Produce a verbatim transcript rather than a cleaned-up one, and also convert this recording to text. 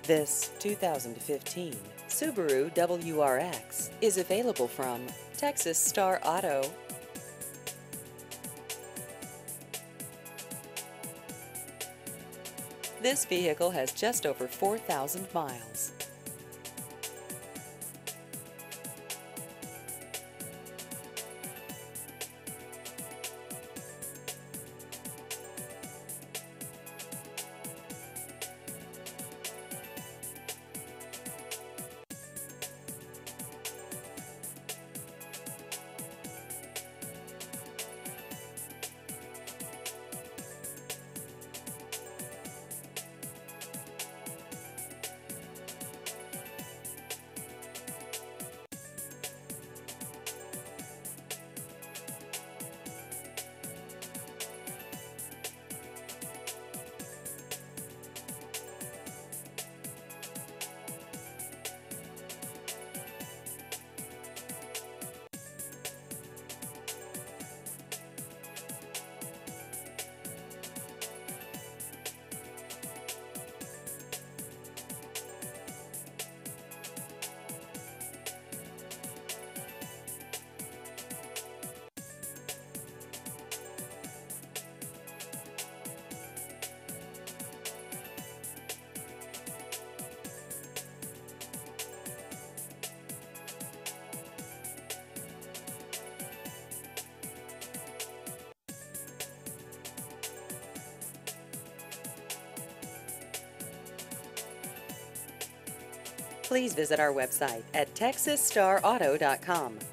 This two thousand fifteen Subaru W R X is available from Texas Star Auto. This vehicle has just over four thousand miles. Please visit our website at texas star auto dot com.